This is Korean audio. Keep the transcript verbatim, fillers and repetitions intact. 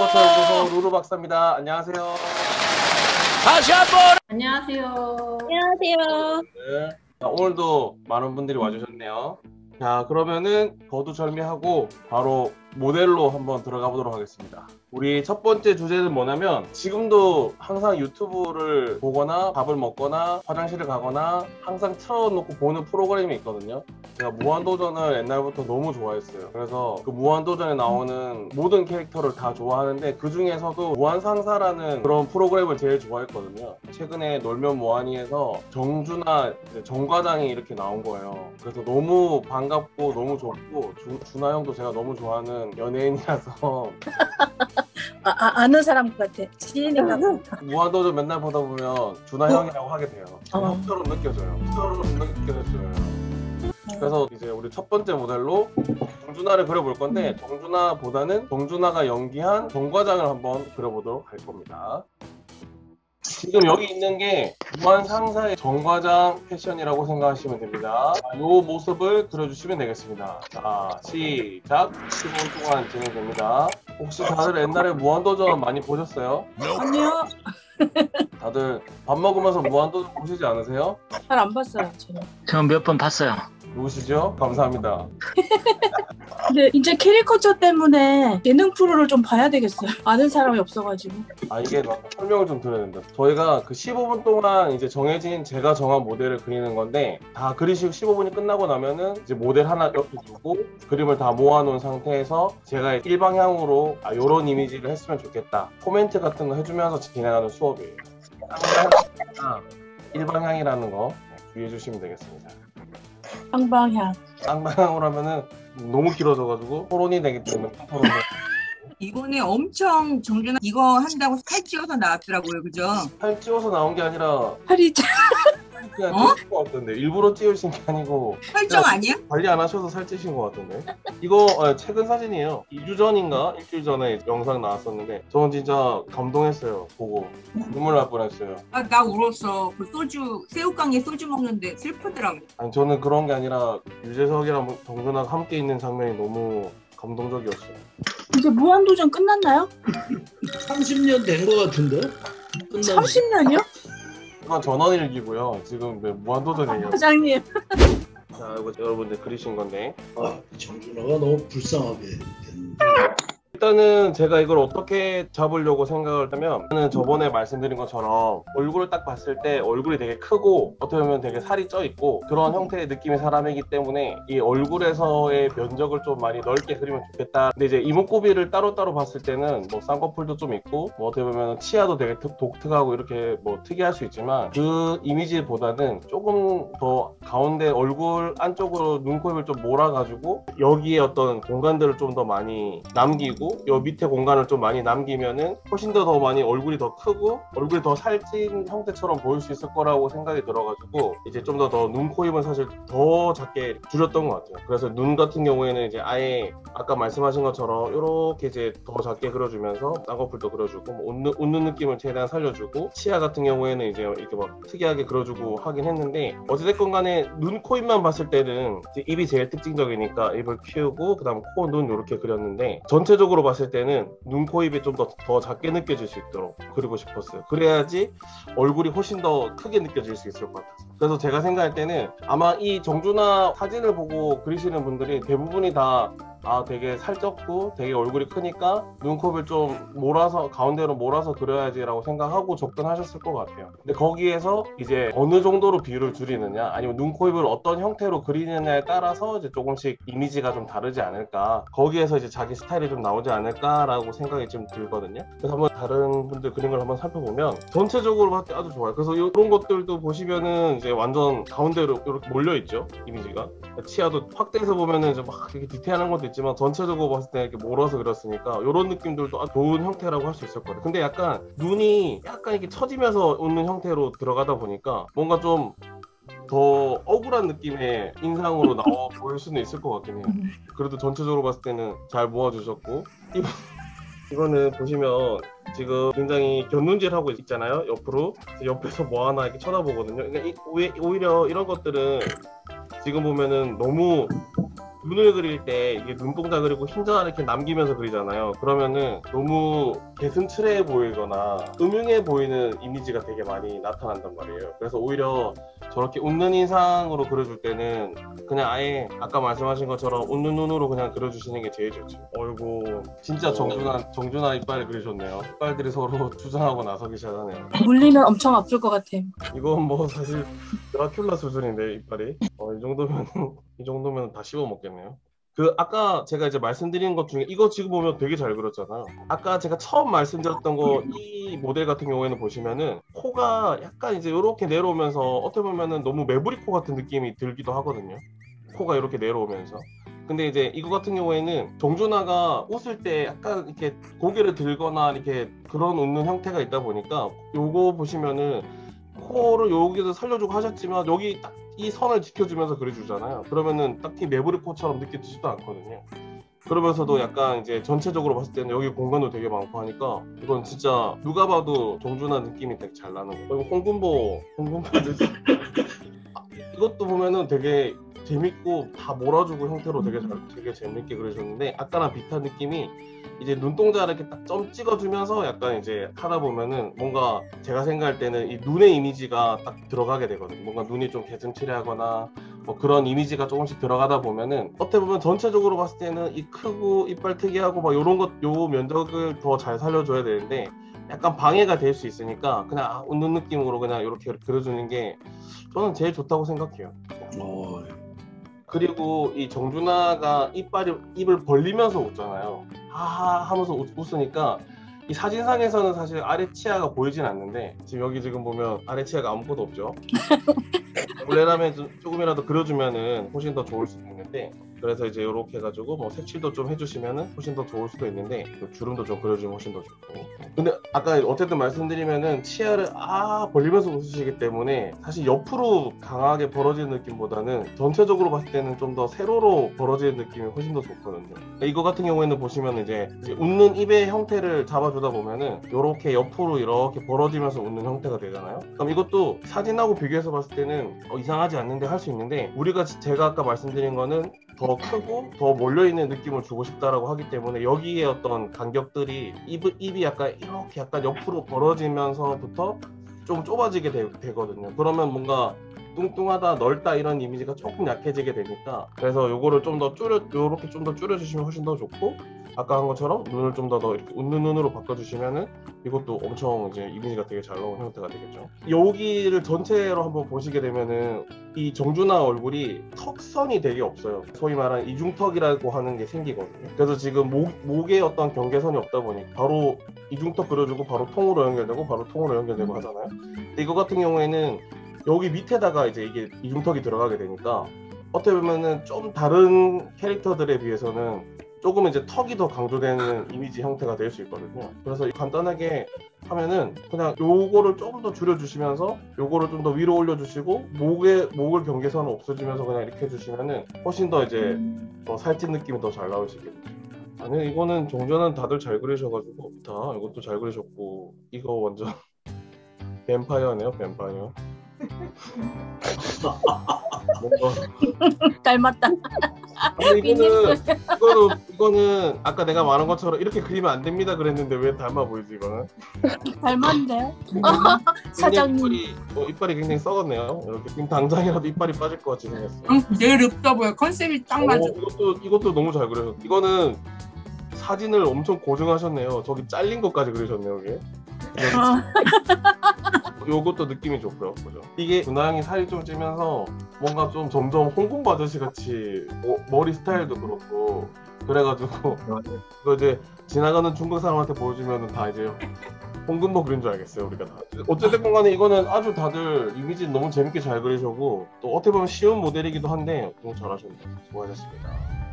캐릭터처 연구소 루루 박사입니다. 안녕하세요. 다시 한번 안녕하세요. 안녕하세요. 네. 자, 오늘도 많은 분들이 와주셨네요. 자, 그러면은 거두절미하고 바로 모델로 한번 들어가 보도록 하겠습니다. 우리 첫 번째 주제는 뭐냐면, 지금도 항상 유튜브를 보거나 밥을 먹거나 화장실을 가거나 항상 틀어놓고 보는 프로그램이 있거든요. 제가 무한도전을 옛날부터 너무 좋아했어요. 그래서 그 무한도전에 나오는 모든 캐릭터를 다 좋아하는데, 그 중에서도 무한상사라는 그런 프로그램을 제일 좋아했거든요. 최근에 놀면 뭐하니에서 정준하, 정과장이 이렇게 나온 거예요. 그래서 너무 반갑고 너무 좋고, 주, 준하 형도 제가 너무 좋아하는 연예인이라서 아, 아, 아는 사람 같아. 지인인가 봐. 무한도전 맨날 보다 보면 준하 형이라고 하게 돼요. 어. 형처럼 느껴져요. 형처럼 느껴져요. 그래서 이제 우리 첫 번째 모델로 정준하를 그려볼 건데, 정준하보다는 정준하가 연기한 정과장을 한번 그려보도록 할 겁니다. 지금 여기 있는 게 무한상사의 정과장 패션이라고 생각하시면 됩니다. 이 모습을 그려주시면 되겠습니다. 자, 시작! 십오 분 동안 진행됩니다. 혹시 다들 옛날에 무한도전 많이 보셨어요? 아니요. 다들 밥 먹으면서 무한도전 보시지 않으세요? 잘 안 봤어요. 저는. 저 몇 번 봤어요. 누구시죠? 감사합니다. 근데 이제 캐리커처 때문에 예능 프로를 좀 봐야 되겠어요. 아는 사람이 없어가지고. 아, 이게 막 설명을 좀 드려야 된다. 저희가 그 십오 분 동안 이제 정해진 제가 정한 모델을 그리는 건데, 다 그리시고 십오 분이 끝나고 나면은 이제 모델 하나 옆에 두고 그림을 다 모아놓은 상태에서 제가 일방향으로 아, 요런 이미지를 했으면 좋겠다, 코멘트 같은 거 해주면서 진행하는 수업이에요. 일방향이라는 거 주의해 주시면 되겠습니다. 쌍방향. 쌍방향으로 하면은 너무 길어져가지고 토론이 되기 때문에 토론을. 이번에 엄청 정준하 이거 한다고 살 찌워서 나왔더라고요, 그죠? 팔 찌워서 나온 게 아니라 팔이 짜. 그냥 어? 찌신 것 같던데, 일부러 찌우신 게 아니고 설정 아니야? 관리 안 하셔서 살찌신 것 같던데. 이거 아, 최근 사진이에요. 이 주 전인가 일주일 전에 영상 나왔었는데, 저는 진짜 감동했어요. 보고 눈물 날 뻔했어요. 아, 나 울었어. 그 소주 새우깡에 소주 먹는데 슬프더라고. 아니, 저는 그런 게 아니라 유재석이랑 정준하가 함께 있는 장면이 너무 감동적이었어요. 이제 무한도전 끝났나요? 삼십 년 된 것 같은데? 끝난 삼십 년이요? 이건 전원일기고요. 지금 네, 무한도전이에요. 사장님. 자, 이거 여러분들 그리신 건데, 아, 정준하가 너무 불쌍하게 됐는데. 일단은 제가 이걸 어떻게 잡으려고 생각을 하면, 저는 저번에 말씀드린 것처럼 얼굴을 딱 봤을 때 얼굴이 되게 크고 어떻게 보면 되게 살이 쪄 있고 그런 형태의 느낌의 사람이기 때문에 이 얼굴에서의 면적을 좀 많이 넓게 그리면 좋겠다. 근데 이제 이목구비를 따로따로 봤을 때는 뭐 쌍꺼풀도 좀 있고 뭐 어떻게 보면 치아도 되게 특, 독특하고 이렇게 뭐 특이할 수 있지만, 그 이미지보다는 조금 더 가운데 얼굴 안쪽으로 눈, 코, 입을 좀 몰아가지고 여기에 어떤 공간들을 좀 더 많이 남기고 요 밑에 공간을 좀 많이 남기면은 훨씬 더 더 많이 얼굴이 더 크고 얼굴이 더 살찐 형태처럼 보일 수 있을 거라고 생각이 들어가지고, 이제 좀 더 더 눈, 코, 입은 사실 더 작게 줄였던 것 같아요. 그래서 눈 같은 경우에는 이제 아예 아까 말씀하신 것처럼 이렇게 이제 더 작게 그려주면서 쌍꺼풀도 그려주고 뭐 웃는, 웃는 느낌을 최대한 살려주고, 치아 같은 경우에는 이제 이렇게 막 특이하게 그려주고 하긴 했는데, 어찌됐건 간에 눈, 코, 입만 봤을 때는 이제 입이 제일 특징적이니까 입을 키우고 그 다음 코, 눈 이렇게 그렸는데, 전체적으로 봤을 때는 눈, 코, 입이 좀 더 더 작게 느껴질 수 있도록 그리고 싶었어요. 그래야지 얼굴이 훨씬 더 크게 느껴질 수 있을 것 같아서. 그래서 제가 생각할 때는 아마 이 정준하 사진을 보고 그리시는 분들이 대부분이 다 아, 되게 살쪘고 되게 얼굴이 크니까 눈곱을 좀 몰아서 가운데로 몰아서 그려야지 라고 생각하고 접근하셨을 것 같아요. 근데 거기에서 이제 어느 정도로 비율을 줄이느냐, 아니면 눈, 코, 입을 어떤 형태로 그리느냐에 따라서 이제 조금씩 이미지가 좀 다르지 않을까, 거기에서 이제 자기 스타일이 좀 나오지 않을까 라고 생각이 좀 들거든요. 그래서 한번 다른 분들 그림을 한번 살펴보면 전체적으로 봤을 때 아주 좋아요. 그래서 이런 것들도 보시면은 이제 완전 가운데로 이렇게 몰려있죠, 이미지가. 치아도 확대해서 보면은 이제 막 이렇게 디테일한 것도 있지만 전체적으로 봤을 때 이렇게 몰아서 그렸으니까 이런 느낌들도 아주 좋은 형태라고 할 수 있을 거예요. 근데 약간 눈이 약간 이렇게 처지면서 웃는 형태로 들어가다 보니까 뭔가 좀 더 억울한 느낌의 인상으로 나와 보일 수는 있을 것 같긴 해요. 그래도 전체적으로 봤을 때는 잘 모아주셨고, 이번, 이거는 보시면 지금 굉장히 곁눈질하고 있잖아요, 옆으로. 옆에서 뭐 하나 이렇게 쳐다보거든요. 그러니까 이, 오히려 이런 것들은 지금 보면은 너무 눈을 그릴 때 이게 눈동자 그리고 흰자 이렇게 남기면서 그리잖아요. 그러면은 너무 개슴츠레해 보이거나 음흉해 보이는 이미지가 되게 많이 나타난단 말이에요. 그래서 오히려 저렇게 웃는 인상으로 그려줄 때는 그냥 아예 아까 말씀하신 것처럼 웃는 눈으로 그냥 그려주시는 게 제일 좋죠. 어이구 진짜 정준하 정준하 이빨을 그리셨네요. 이빨들이 서로 투정하고 나서기 시작하네요. 물리면 엄청 아플 것 같아. 이건 뭐 사실 드라큘라 수준인데 이빨이 어, 이 정도면 이 정도면 다 씹어 먹겠네요. 그 아까 제가 이제 말씀드린 것 중에 이거 지금 보면 되게 잘 그렸잖아요. 아까 제가 처음 말씀드렸던 거 이 모델 같은 경우에는 보시면은 코가 약간 이제 이렇게 내려오면서 어떻게 보면은 너무 메부리 코 같은 느낌이 들기도 하거든요. 코가 이렇게 내려오면서. 근데 이제 이거 같은 경우에는 정준하가 웃을 때 약간 이렇게 고개를 들거나 이렇게 그런 웃는 형태가 있다 보니까 요거 보시면은 코를 여기서 살려주고 하셨지만 여기 딱 이 선을 지켜주면서 그려주잖아요. 그러면은 딱히 메부리 코처럼 느껴지지도 않거든요. 그러면서도 약간 이제 전체적으로 봤을 때는 여기 공간도 되게 많고 하니까 이건 진짜 누가 봐도 정준하 느낌이 되게 잘 나는 거예요. 그리고 홍군보 홍군보 이것도 보면은 되게 재밌고 다 몰아주고 형태로 되게 잘, 되게 재밌게 그려줬는데 아까랑 비슷한 느낌이 이제 눈동자를 이렇게 딱 점 찍어주면서 약간 이제 하다 보면은 뭔가 제가 생각할 때는 이 눈의 이미지가 딱 들어가게 되거든요. 뭔가 눈이 좀 개슴츠레하거나 뭐 그런 이미지가 조금씩 들어가다 보면은 어떻게 보면 전체적으로 봤을 때는 이 크고 이빨 특이하고 막 요런 것 요 면적을 더 잘 살려줘야 되는데 약간 방해가 될 수 있으니까 그냥 웃는 느낌으로 그냥 이렇게 그려주는 게 저는 제일 좋다고 생각해요. 어, 그리고 이 정준하가 이빨이 입을 벌리면서 웃잖아요. 하하 하면서 웃, 웃으니까 이 사진상에서는 사실 아래 치아가 보이진 않는데 지금 여기 지금 보면 아래 치아가 아무것도 없죠. 원래라면 좀, 조금이라도 그려주면은 훨씬 더 좋을 수도 있는데 그래서 이제 이렇게 해가지고 뭐 색칠도 좀 해주시면은 훨씬 더 좋을 수도 있는데 주름도 좀 그려주면 훨씬 더 좋고. 근데 아까 어쨌든 말씀드리면은 치아를 아 벌리면서 웃으시기 때문에 사실 옆으로 강하게 벌어지는 느낌보다는 전체적으로 봤을 때는 좀 더 세로로 벌어지는 느낌이 훨씬 더 좋거든요. 이거 같은 경우에는 보시면 이제, 이제 웃는 입의 형태를 잡아주다 보면은 이렇게 옆으로 이렇게 벌어지면서 웃는 형태가 되잖아요. 그럼 이것도 사진하고 비교해서 봤을 때는 어, 이상하지 않는데 할 수 있는데 우리가 제가 아까 말씀드린 거는 더 크고 더 몰려있는 느낌을 주고 싶다라고 하기 때문에 여기에 어떤 간격들이 입, 입이 약간 이렇게 약간 옆으로 벌어지면서부터 좀 좁아지게 되, 되거든요. 그러면 뭔가 뚱뚱하다 넓다 이런 이미지가 조금 약해지게 되니까 그래서 요거를 좀 더 줄여 요렇게 좀 더 줄여주시면 훨씬 더 좋고 아까 한 것처럼 눈을 좀 더 더 이렇게 웃는 눈으로 바꿔주시면은 이것도 엄청 이제 이미지가 되게 잘 나오는 형태가 되겠죠. 여기를 전체로 한번 보시게 되면은 이 정준하 얼굴이 턱선이 되게 없어요. 소위 말하는 이중턱이라고 하는 게 생기거든요. 그래서 지금 목, 목에 어떤 경계선이 없다 보니 바로 이중턱 그려주고 바로 통으로 연결되고 바로 통으로 연결되고 하잖아요. 근데 이거 같은 경우에는 여기 밑에다가 이제 이게 이중턱이 들어가게 되니까 어떻게 보면은 좀 다른 캐릭터들에 비해서는 조금 이제 턱이 더 강조되는 이미지 형태가 될 수 있거든요. 그래서 간단하게 하면은 그냥 요거를 조금 더 줄여주시면서 요거를 좀 더 위로 올려주시고 목에 목을 경계선을 없애주면서 그냥 이렇게 해주시면은 훨씬 더 이제 더 살찐 느낌이 더 잘 나오시겠죠. 아니 이거는 정전은 다들 잘 그리셔가지고 다 이것도 잘 그리셨고 이거 완전 뱀파이어네요 뱀파이어. 뭔가 닮았다. 아니 이거는 이거는 이거는 아까 내가 말한 것처럼 이렇게 그리면 안 됩니다 그랬는데 왜 닮아 보이지 이거는? 닮았네. 굉장히 사장님. 이빨이, 어, 이빨이 굉장히 썩었네요. 이렇게 지금 당장이라도 이빨이 빠질 것 같이 생겼어요. 응, 제일 없어 보여. 컨셉이 딱 맞아. 어, 이것도 이것도 너무 잘 그려요. 이거는 사진을 엄청 고증하셨네요. 저기 잘린 것까지 그리셨네요 여기. 요것도 느낌이 좋고요. 그죠? 이게 준하 형이 살이 좀 찌면서 뭔가 좀 점점 홍콩 아저씨 같이 뭐, 머리 스타일도 그렇고 그래가지고 이거 이제 지나가는 중국 사람한테 보여주면 다 이제 홍금보 그린 줄 알겠어요 우리가 다. 어쨌든 간에 이거는 아주 다들 이미지 너무 재밌게 잘 그리셔고 또 어떻게 보면 쉬운 모델이기도 한데 너무 잘하셨네요. 수고하셨습니다.